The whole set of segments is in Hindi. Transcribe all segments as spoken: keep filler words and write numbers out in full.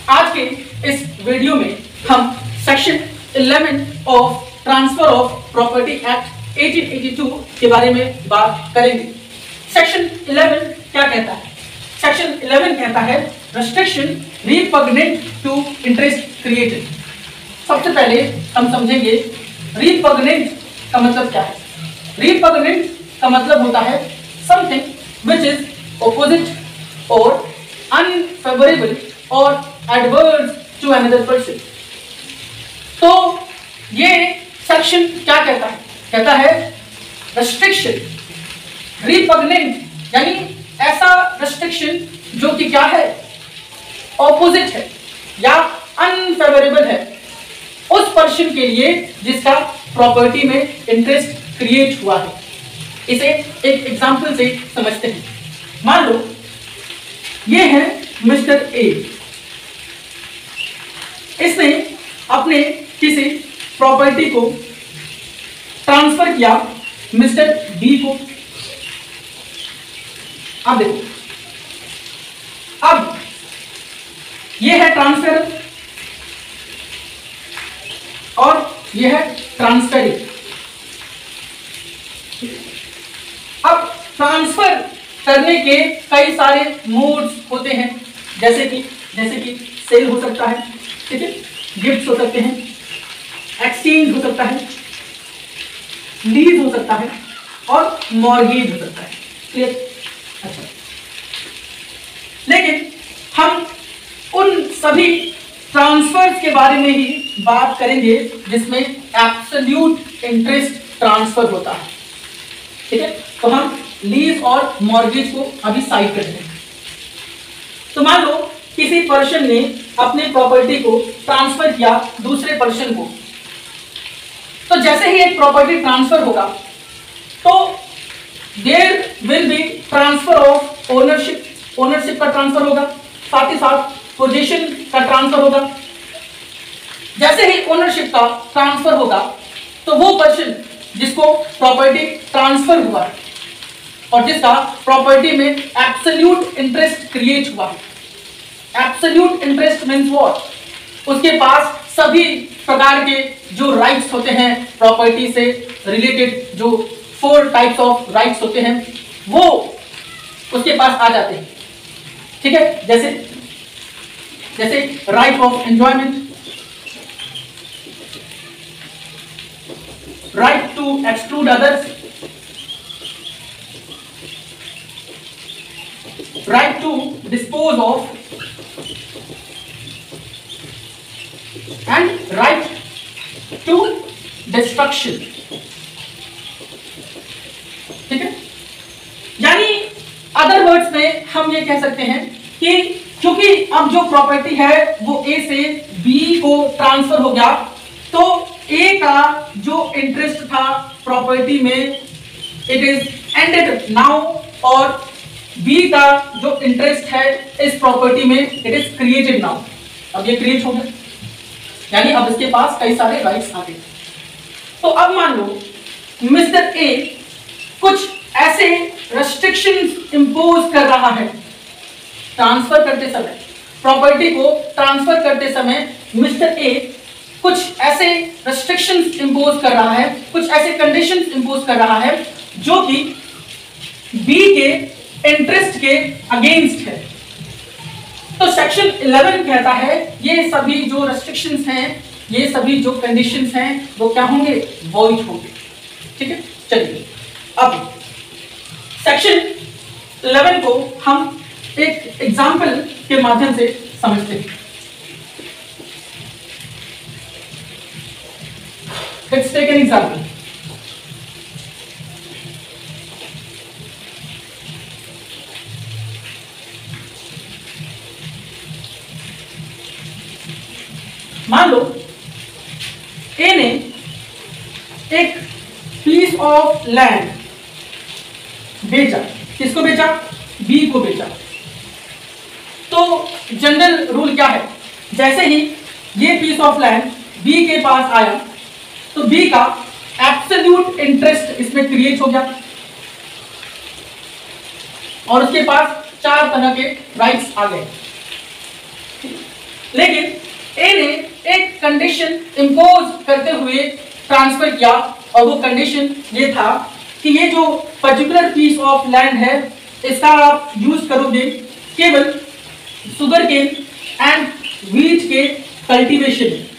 आज के इस वीडियो में हम section eleven of transfer of property act अठारह बयासी के बारे में बात करेंगे। सेक्शन इलेवन क्या कहता है? सेक्शन इलेवन कहता है restriction repugnant to interest created. सबसे पहले हम समझेंगे रिपग्नेंट का मतलब क्या है। रिपग्नेंट का मतलब होता है समथिंग विच इज ऑपोजिट और अनफेवरेबल और एडवर्स टू अनदर पर्सन। तो ये सेक्शन क्या कहता है? कहता है रेस्ट्रिक्शन रिपग्नेंट यानी ऐसा रेस्ट्रिक्शन जो कि क्या है, ऑपोजिट है या अनफेवरेबल है उस पर्सन के लिए जिसका प्रॉपर्टी में इंटरेस्ट क्रिएट हुआ है। इसे एक एग्जांपल से समझते हैं। मान लो ये है मिस्टर ए, इसने अपने किसी प्रॉपर्टी को ट्रांसफर किया मिस्टर बी को। अब देखो, अब ये है ट्रांसफर और ये है ट्रांसफरी। अब ट्रांसफर करने के कई सारे मोड्स होते हैं, जैसे कि जैसे कि सेल हो सकता है, ठीक है, गिफ्ट हो सकते हैं, एक्सचेंज हो सकता है, लीज हो सकता है और मॉर्गेज हो सकता है। क्लियर? अच्छा, लेकिन हम उन सभी ट्रांसफर्स के बारे में ही बात करेंगे जिसमें एब्सोल्यूट इंटरेस्ट ट्रांसफर होता है। ठीक है, तो हम लीज और मॉर्गेज को अभी साइड करते हैं। तो मान लो किसी पर्सन ने अपने प्रॉपर्टी को ट्रांसफर किया दूसरे पर्सन को। तो जैसे ही एक प्रॉपर्टी ट्रांसफर होगा तो there will be transfer of ownership, ownership का ट्रांसफर होगा, साथ ही साथ पोजीशन का ट्रांसफर होगा। जैसे ही ओनरशिप का ट्रांसफर होगा तो वो पर्सन जिसको प्रॉपर्टी ट्रांसफर हुआ है और जिसका प्रॉपर्टी में एब्सोल्यूट इंटरेस्ट क्रिएट हुआ है, एब्सोल्यूट इंटरेस्ट मींस व्हाट? उसके पास सभी प्रकार के जो राइट्स होते हैं प्रॉपर्टी से रिलेटेड, जो फोर टाइप्स ऑफ राइट्स होते हैं वो उसके पास आ जाते हैं। ठीक है, जैसे जैसे right of enjoyment, right to exclude others, right to dispose of and right to destruction. ठीक है, यानी अदर वर्ड्स में हम ये कह सकते हैं कि क्योंकि अब जो प्रॉपर्टी है वो ए से बी को ट्रांसफर हो गया, तो ए का जो इंटरेस्ट था प्रॉपर्टी में इट इज एंडेड नाउ, और बी का जो इंटरेस्ट है इस प्रॉपर्टी में इट इज क्रिएटेड नाउ। अब ये क्रिएट हो गया, यानी अब इसके पास कई सारे राइट्स आ गए। तो अब मान लो मिस्टर ए कुछ ऐसे रेस्ट्रिक्शंस इंपोज कर रहा है ट्रांसफर करते समय, प्रॉपर्टी को ट्रांसफर करते समय मिस्टर ए कुछ ऐसे रेस्ट्रिक्शंस इंपोज कर रहा है, कुछ ऐसे कंडीशंस इंपोज कर रहा है जो कि बी के इंटरेस्ट के अगेंस्ट है। तो सेक्शन इलेवन कहता है ये सभी जो रेस्ट्रिक्शंस हैं, ये सभी जो कंडीशंस हैं वो क्या होंगे? वॉइड होंगे। ठीक है, चलिए अब सेक्शन इलेवन को हम एक एग्जाम्पल के माध्यम से समझते हैं। Let's take an example. मान लो ए ने एक पीस ऑफ लैंड बेचा। किसको बेचा? बी को बेचा। तो जनरल रूल क्या है? जैसे ही ये पीस ऑफ लैंड बी के पास आया तो बी का एब्सोल्यूट इंटरेस्ट इसमें क्रिएट हो गया और उसके पास चार तरह के राइट्स आ गए। लेकिन ए ने एक कंडीशन इंपोज करते हुए ट्रांसफर किया, और वो कंडीशन ये था कि ये जो पर्टिकुलर पीस ऑफ लैंड है इसका आप यूज करोगे केवल शुगर केन एंड व्हीट के कल्टीवेशन में।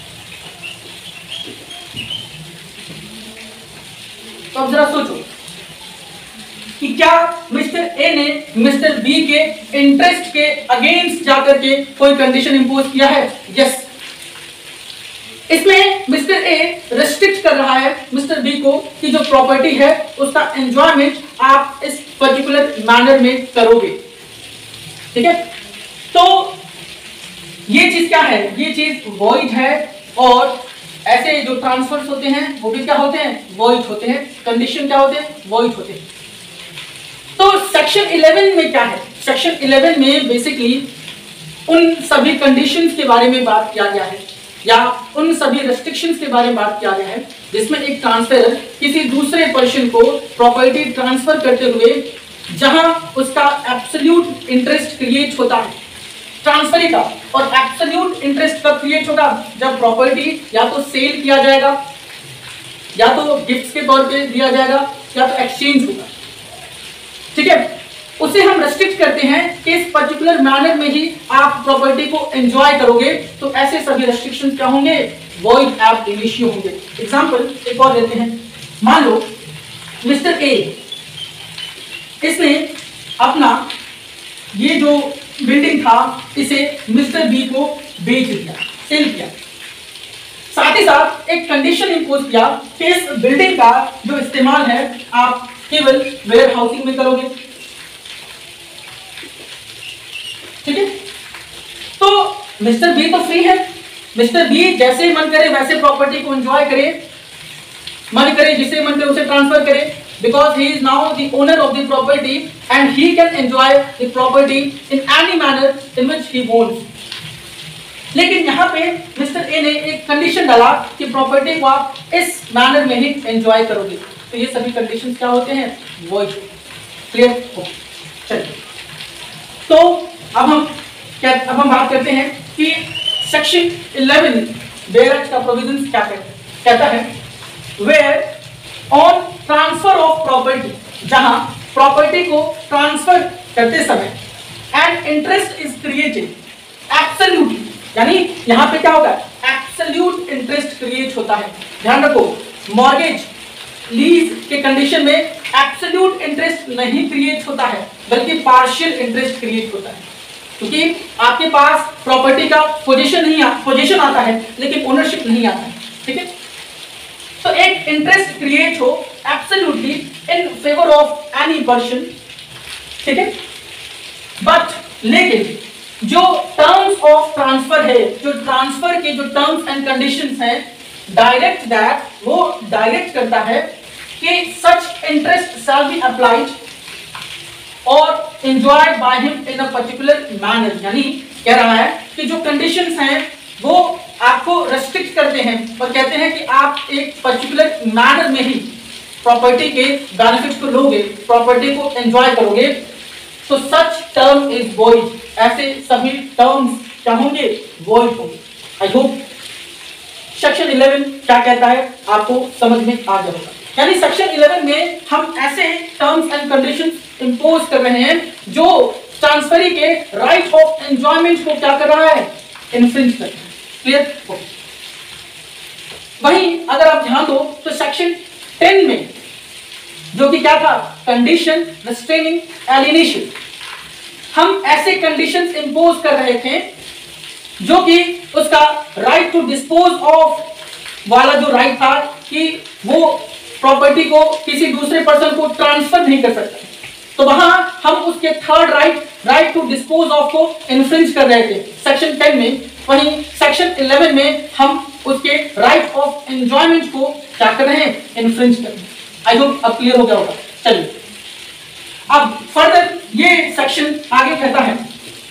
तो अब जरा सोचो कि क्या मिस्टर ए ने मिस्टर बी के इंटरेस्ट के अगेंस्ट जाकर के कोई कंडीशन इंपोज किया है? यस। इसमें मिस्टर ए रेस्ट्रिक्ट कर रहा है मिस्टर बी को कि जो प्रॉपर्टी है उसका एंजॉयमेंट आप इस पर्टिकुलर मैनर में करोगे। ठीक है, तो ये चीज क्या है? ये चीज वॉइड है, और ऐसे जो ट्रांसफर्स होते हैं वो भी क्या होते हैं? वॉइड होते हैं। कंडीशन क्या होते हैं? वॉइड होते हैं। तो सेक्शन इलेवन में क्या है? सेक्शन इलेवन में बेसिकली उन सभी कंडीशंस के बारे में बात किया गया है, या उन सभी रेस्ट्रिक्शंस के बारे में बात किया गया है जिसमें एक ट्रांसफर किसी दूसरे पर्सन को प्रॉपर्टी ट्रांसफर करते हुए जहां उसका एब्सोल्यूट इंटरेस्ट क्रिएट होता है ट्रांसफर का, और एब्सोल्यूट इंटरेस्ट कब क्रिएट होगा? जब प्रॉपर्टी या तो सेल किया जाएगा, या तो गिफ्ट के तौर पे दिया जाएगा, या तो एक्सचेंज होगा। ठीक है, उसे हम रेस्ट्रिक्ट करते हैं कि इस पर्टिकुलर मैनर में ही आप प्रॉपर्टी को एंजॉय करोगे। तो ऐसे सभी रेस्ट्रिक्शंस क्या होंगे? वॉइड एब इनिशियो होंगे। एग्जांपल एक और लेते हैं। मान लो मिस्टर ए इसने अपना ये जो बिल्डिंग था इसे मिस्टर बी को बेच दिया, सेल किया। साथ ही साथ एक कंडीशन इंपोज किया कि इस बिल्डिंग का जो इस्तेमाल है आप केवल वेयर हाउसिंग में करोगे। ठीक है, तो मिस्टर बी तो फ्री है, मिस्टर बी जैसे मन करे वैसे प्रॉपर्टी को एंजॉय करे, मन करे जिसे मन करे उसे ट्रांसफर करे, because he is now the owner of the property and he can enjoy the property in any manner in which he wants. लेकिन यहाँ पे मिस्टर ए ने एक कंडीशन डाला कि प्रॉपर्टी को आप इस मैनर में ही एंजॉय करोगे। तो ये सभी कंडीशंस क्या होते हैं? वॉइड। क्लियर? चलिए, तो अब हम क्या अब हम बात करते हैं कि सेक्शन इलेवन वेयर एक्ट का प्रोविजंस क्या कहता है? कहता है where on transfer of property, जहां प्रॉपर्टी को ट्रांसफर करते समय and interest is created absolutely, यानी यहां पे क्या होगा? एब्सोल्यूट इंटरेस्ट क्रिएट होता है। ध्यान रखो, मॉर्गेज लीज के कंडीशन में एब्सोल्यूट इंटरेस्ट नहीं क्रिएट होता है बल्कि पार्शियल इंटरेस्ट क्रिएट होता है, क्योंकि आपके पास प्रॉपर्टी का पोजीशन नहीं आ, पोजीशन आता है लेकिन ओनरशिप नहीं आता है। ठीक है, तो एक इंटरेस्ट क्रिएट हो absolutely in favour of any person. ठीक है, बट लेकिन जो टर्म्स ऑफ ट्रांसफर है, जो ट्रांसफर के जो टर्म्स एंड कंडीशंस हैं, डायरेक्ट दैट वो डायरेक्ट करता है कि such interest shall be applied और enjoyed by him in a particular manner। यानी कह रहा है कि जो कंडीशंस हैं वो आपको रेस्ट्रिक्ट करते हैं और कहते हैं कि आप एक पर्टिकुलर मैनर में ही प्रॉपर्टी के बेनिफिट्स को लोगे, प्रॉपर्टी को एंजॉय करोगे। तो सच टर्म इज वॉइड, ऐसे सभी टर्म्स क्या होंगे? वॉइड होंगे। आई होप सेक्शन इलेवन क्या कहता है आपको समझ में आ गया होगा। यानी सेक्शन इलेवन में हम ऐसे टर्म्स एंड कंडीशंस इंपोज कर रहे हैं जो ट्रांसफरी के राइट ऑफ एंजॉयमेंट को क्या कर रहा है? इन्फ्रिंज कर रहा है। क्लियर? वहीं अगर आप ध्यान दो तो सेक्शन टेन में जो कि क्या था? कंडीशन रिस्ट्रेनिंग एलिनेशन, हम ऐसे कंडीशंस इंपोज कर रहे थे जो कि उसका राइट टू डिस्पोज ऑफ वाला जो राइट था कि वो प्रॉपर्टी को किसी दूसरे पर्सन को ट्रांसफर नहीं कर सकता, तो वहां हम उसके third right right to dispose of को इन्फ्रिंज कर रहे थे सेक्शन टेन में। वहीं सेक्शन इलेवन में हम उसके राइट ऑफ एंजॉयमेंट को क्या कर रहे हैं? इन्फ्रिंज कर रहे हैं। आई होप अब क्लियर हो गया होगा। चलिए अब फर्दर ये सेक्शन आगे कहता है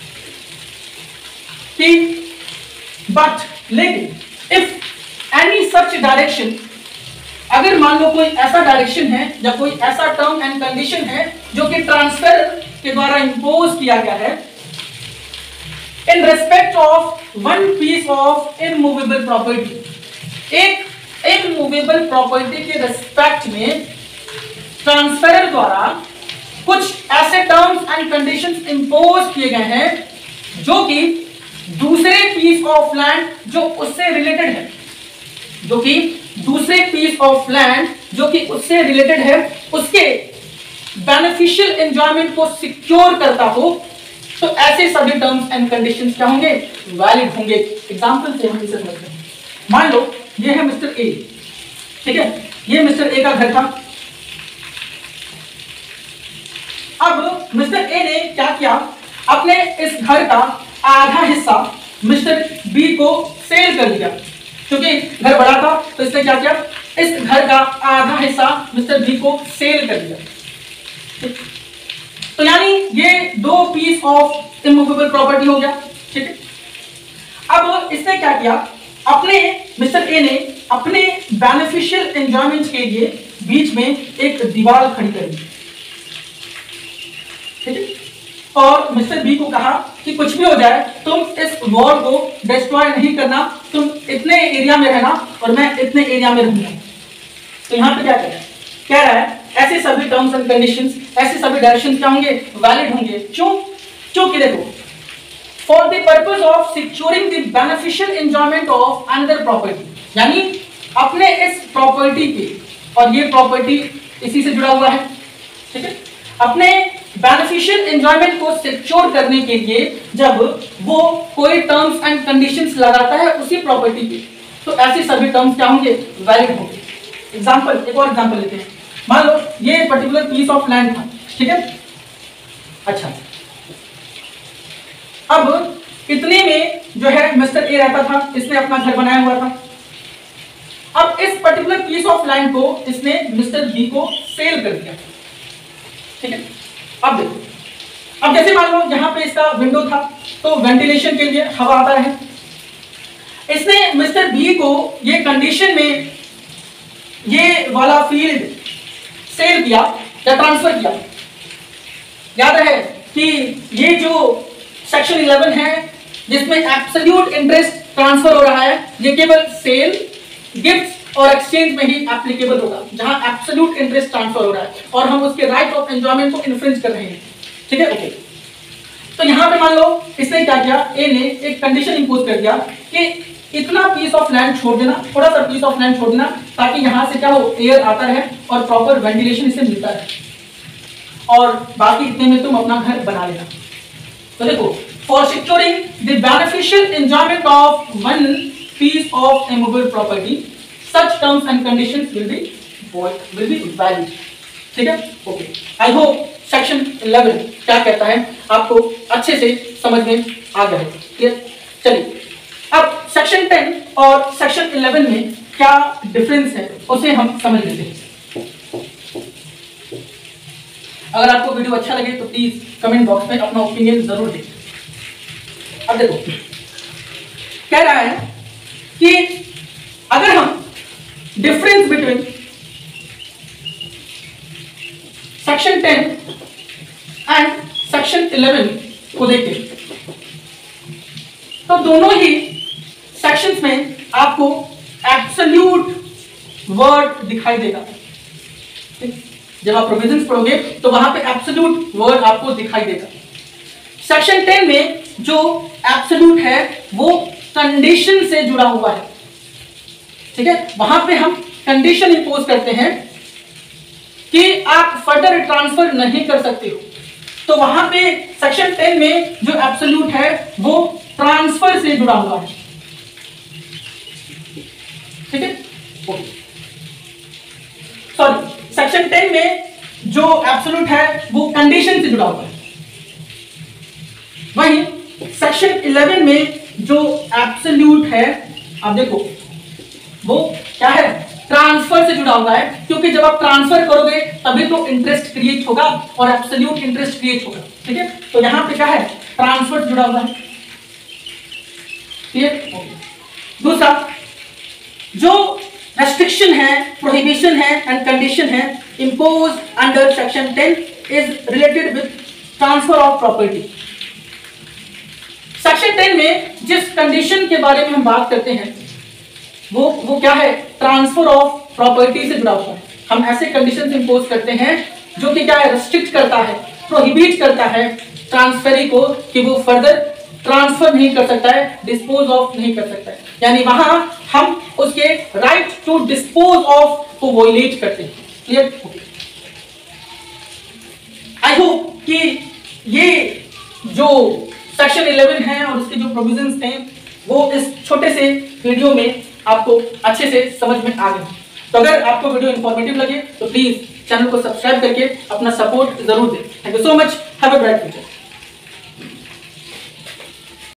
कि बट लेकिन इफ एनी सच डायरेक्शन, अगर मान लो कोई ऐसा डायरेक्शन है या कोई ऐसा टर्म एंड कंडीशन है जो कि ट्रांसफर के द्वारा इंपोज किया गया है in respect of one piece of immovable property. एक इमूवेबल प्रॉपर्टी के रेस्पेक्ट में ट्रांसफरर द्वारा कुछ ऐसे टर्म्स एंड कंडीशंस इंपोज किए गए हैं जो कि दूसरे पीस ऑफ लैंड जो उससे रिलेटेड है जो कि दूसरे पीस ऑफ लैंड जो कि उससे रिलेटेड है उसके बेनिफिशियल एंजॉयमेंट को सिक्योर करता हो, तो ऐसे सभी टर्म्स एंड कंडीशंस क्या होंगे? वैलिड होंगे। एग्जांपल से हम इसे समझते हैं। मान लो ये है मिस्टर ए, ठीक है, ये मिस्टर ए का घर था। अब मिस्टर ए ने क्या किया, अपने इस घर का आधा हिस्सा मिस्टर बी को सेल कर दिया। क्योंकि घर बड़ा था तो इसने क्या किया, इस घर का आधा हिस्सा मिस्टर बी को सेल कर दिया। तो यानी ये दो पीस ऑफ इमूवेबल प्रॉपर्टी हो गया, ठीक है। अब इसने क्या किया, अपने मिस्टर ए ने अपने बेनिफिशियल एंजॉयमेंट के लिए बीच में एक दीवार खड़ी कर दी, ठीक है, और मिस्टर बी को कहा कि कुछ भी हो जाए तुम इस वॉल को डिस्ट्रॉय नहीं करना, तुम इतने एरिया में रहना और मैं इतने एरिया में रहूंगा। तो यहां पे क्या कह रहा है, कह रहा है ऐसे सभी टर्म्स एंड कंडीशंस, ऐसे सभी डायरेक्शंस क्या होंगे? वैलिड होंगे। क्यों? क्योंकि देखो, for the purpose of securing the beneficial enjoyment of another property, यानी अपने इस प्रॉपर्टी के, और ये प्रॉपर्टी इसी से जुड़ा हुआ है, ठीक है, अपने बेनिफिशियल एंजॉयमेंट को सिक्योर करने के लिए जब वो कोई टर्म्स एंड कंडीशंस लगाता है उसी प्रॉपर्टी पे, तो ऐसे सभी टर्म्स क्या होंगे? वैलिड होंगे। एग्जांपल, एक और एग्जांपल लेते हैं। मान लो ये पर्टिकुलर पीस ऑफ लैंड था, ठीक है, अच्छा, अब इतने में जो है मिस्टर ए रहता था, इसने अपना घर बनाया हुआ था। अब इस पर्टिकुलर पीस ऑफ लैंड को इसने मिस्टर बी को सेल कर दिया, ठीक है। अब देखो, अब जैसे मान लो यहाँ पे इसका विंडो था तो वेंटिलेशन के लिए हवा आता रहे। इसने मिस्टर बी को ये कंडीशन में ये वाला फील्ड सेल किया या ट्रांसफर किया। याद रहे कि ये जो सेक्शन इलेवन है जिसमें एब्सोल्यूट इंटरेस्ट ट्रांसफर हो रहा है, ये केवल सेल, गिफ्ट और एक्सचेंज में ही एप्लीकेबल होगा, जहां एब्सोल्यूट इंटरेस्ट ट्रांसफर हो रहा है और हम उसके राइट ऑफ एंजॉयमेंट को इन्फ्रिंज कर रहे हैं, ठीक है, ओके। तो यहां पे मान लो इसने क्या किया, ए ने एक कंडीशन इंपोज कर दिया कि इतना पीस ऑफ लैंड छोड़ देना, थोड़ा सा पीस ऑफ लैंड छोड़ देना, ताकि यहां से क्या हो, एयर आता रहे और प्रॉपर वेंटिलेशन इसे मिलता रहे, और बाकी इतने में तुम अपना घर बना लेना। तो देखो, for securing the beneficial enjoyment of one piece of immovable property, such terms and conditions will be will be valid, ठीक है, okay. I hope section eleven क्या कहता है आपको अच्छे से समझ में आ गया है, क्लियर। चलिए अब सेक्शन टेन और सेक्शन इलेवन में क्या डिफरेंस है उसे हम समझ लेते हैं। अगर आपको वीडियो अच्छा लगे तो प्लीज कमेंट बॉक्स में अपना ओपिनियन जरूर दें। अब देखो, कह रहा है कि अगर हम difference between section ten and section eleven को देखें तो दोनों ही सेक्शंस में आपको एब्सोल्यूट वर्ड दिखाई देगा। जब आप प्रोविजंस पढ़ोगे तो वहां पे एब्सोल्यूट वर्ड आपको दिखाई देगा। सेक्शन टेन में जो एब्सोल्यूट है वो कंडीशन से जुड़ा हुआ है, ठीक है, वहां पे हम कंडीशन इंपोज करते हैं कि आप फर्दर ट्रांसफर नहीं कर सकते हो। तो वहां पे सेक्शन टेन में जो एब्सोल्यूट है वो ट्रांसफर से जुड़ा हुआ है, ठीक है, सॉरी, सेक्शन टेन में जो एब्सोल्यूट है वो कंडीशन से जुड़ा हुआ है। वहीं सेक्शन इलेवन में जो एब्सोल्यूट है, आप देखो वो क्या है, ट्रांसफर से जुड़ा हुआ है, क्योंकि जब आप ट्रांसफर करोगे तभी तो इंटरेस्ट क्रिएट होगा और एब्सोल्यूट इंटरेस्ट क्रिएट होगा, ठीक है। तो यहां पे क्या है, ट्रांसफर से जुड़ा हुआ है, ठीक है। दूसरा, जो रेस्ट्रिक्शन है, प्रोहिबिशन है एंड कंडीशन है impose under section ten is related with transfer of property. Section ten में जिस कंडीशन के बारे में हम बात करते हैं वो वो क्या है, ट्रांसफर ऑफ प्रॉपर्टी से जुड़ा हुआ है। हम ऐसे कंडीशन इंपोज करते हैं जो कि क्या है, रेस्ट्रिक्ट करता है, प्रोहिबिट करता है ट्रांसफरी को, कि वो फर्दर ट्रांसफर नहीं कर सकता है, डिस्पोज ऑफ नहीं कर सकता है। यानी वहां हम उसके राइट टू डिस्पोज ऑफ को वॉयलेट करते हैं। क्लियर? आई होप कि ये जो सेक्शन इलेवन है और उसके जो प्रोविजंस थे वो इस छोटे से वीडियो में आपको अच्छे से समझ में आ गए। तो अगर आपको वीडियो इंफॉर्मेटिव लगे तो प्लीज चैनल को सब्सक्राइब करके अपना सपोर्ट जरूर दें। Thank you so much, have a bright future.